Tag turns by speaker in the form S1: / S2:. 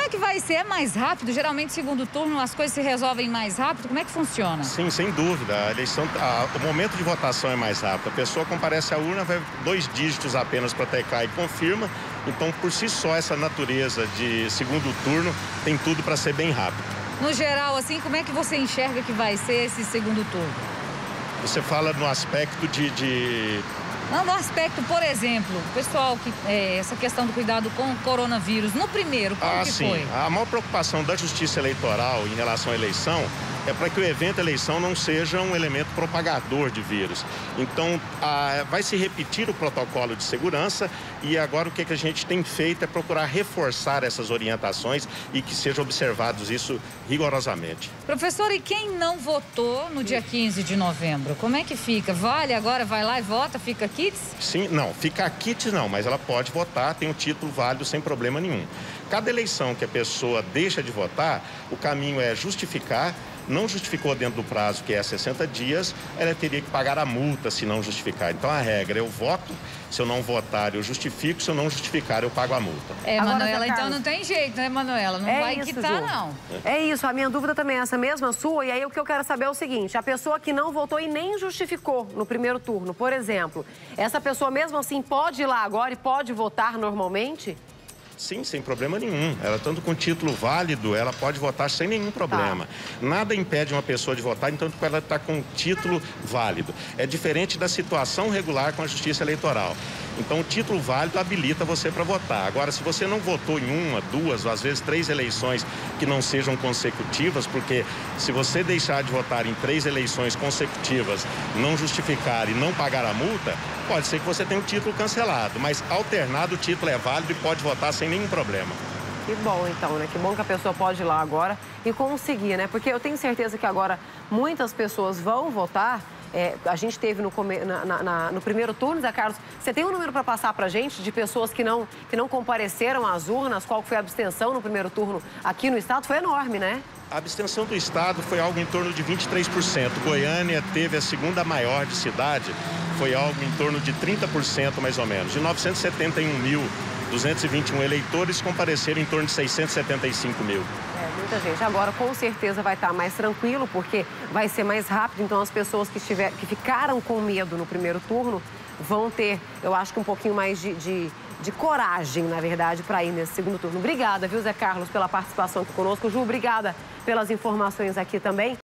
S1: que vai ser? É mais rápido? Geralmente, segundo turno, as coisas se resolvem mais rápido? Como é que funciona?
S2: Sim, sem dúvida. A eleição, o momento de votação é mais rápido. A pessoa comparece à urna, vai 2 dígitos apenas para teclar e confirma. Então, por si só, essa natureza de segundo turno tem tudo para ser bem rápido.
S1: No geral, assim, como é que você enxerga que vai ser esse segundo turno?
S2: Você fala no aspecto
S1: Não, no aspecto, por exemplo, pessoal, essa questão do cuidado com o coronavírus, no primeiro, como que
S2: sim.
S1: foi?
S2: A maior preocupação da Justiça Eleitoral em relação à eleição é para que o evento eleição não seja um elemento propagador de vírus. Então, vai se repetir o protocolo de segurança e agora o que a gente tem feito é procurar reforçar essas orientações e que seja observados isso rigorosamente.
S1: Professor, e quem não votou no dia 15 de novembro, como é que fica? Vale agora, vai lá e vota, fica quites?
S2: Sim, não, fica quites não, mas ela pode votar, tem um título válido sem problema nenhum. Cada eleição que a pessoa deixa de votar, o caminho é justificar. Não justificou dentro do prazo, que é 60 dias, ela teria que pagar a multa se não justificar. Então, a regra, eu voto, se eu não votar, eu justifico, se eu não justificar, eu pago a multa.
S1: Manuela, então não tem jeito, né, Manuela? Não vai quitar, não.
S3: É isso, a minha dúvida também é essa mesma sua, e aí o que eu quero saber é o seguinte, a pessoa que não votou e nem justificou no primeiro turno, por exemplo, essa pessoa mesmo assim pode ir lá agora e pode votar normalmente?
S2: Sim, sem problema nenhum. Ela, tanto com título válido, ela pode votar sem nenhum problema. Nada impede uma pessoa de votar, entanto que ela está com título válido. É diferente da situação regular com a Justiça Eleitoral. Então, o título válido habilita você para votar. Agora, se você não votou em 1, 2, ou às vezes 3 eleições que não sejam consecutivas, porque se você deixar de votar em 3 eleições consecutivas, não justificar e não pagar a multa, pode ser que você tenha o título cancelado, mas alternado o título é válido e pode votar sem nenhum problema.
S3: Que bom, então, né? Que bom que a pessoa pode ir lá agora e conseguir, né? Porque eu tenho certeza que agora muitas pessoas vão votar. A gente teve no primeiro turno, Zé Carlos, você tem um número para passar para a gente de pessoas que não compareceram às urnas? Qual foi a abstenção no primeiro turno aqui no estado? Foi enorme, né?
S2: A abstenção do estado foi algo em torno de 23%. Goiânia teve a segunda maior de cidade, foi algo em torno de 30% mais ou menos. De 971.221 eleitores, compareceram em torno de 675 mil.
S3: Muita gente. Agora, com certeza, vai estar mais tranquilo, porque vai ser mais rápido. Então, as pessoas que ficaram com medo no primeiro turno vão ter, eu acho que um pouquinho mais de coragem, na verdade, para ir nesse segundo turno. Obrigada, viu, Zé Carlos, pela participação aqui conosco. Ju, obrigada pelas informações aqui também.